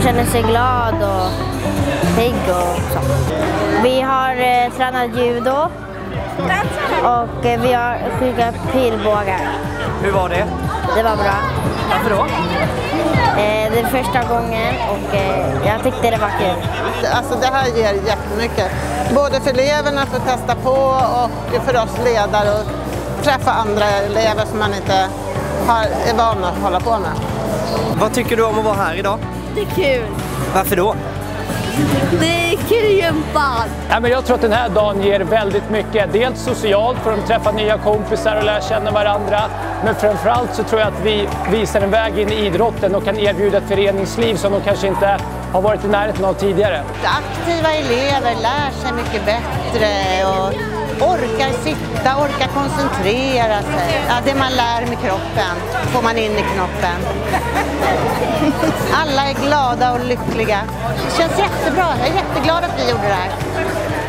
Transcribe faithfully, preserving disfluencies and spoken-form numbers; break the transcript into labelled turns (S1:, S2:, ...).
S1: känner sig glad och pigg och så. Vi har eh, tränat judo och eh, vi har skickat pilbågar.
S2: Hur var det?
S1: Det var bra.
S2: Varför då?
S1: Eh, det är första gången och eh, jag tyckte det var kul.
S3: Alltså det här ger jättemycket. Både för eleverna för att testa på och för oss ledare och träffa andra elever som man inte har, är van att hålla på med.
S2: Vad tycker du om att vara här idag?
S1: Det är kul.
S2: Varför då?
S1: Det är kul gympan.
S4: Ja, men jag tror att den här dagen ger väldigt mycket. Dels socialt för att träffa nya kompisar och lära känna varandra. Men framförallt så tror jag att vi visar en väg in i idrotten och kan erbjuda ett föreningsliv som de kanske inte har varit i närheten av tidigare.
S3: Aktiva elever lär sig mycket bättre och orkar sitta, orkar koncentrera sig. Ja, det man lär med kroppen får man in i knoppen. Alla är glada och lyckliga. Det känns jättebra. Jag är jätteglad att vi gjorde det här.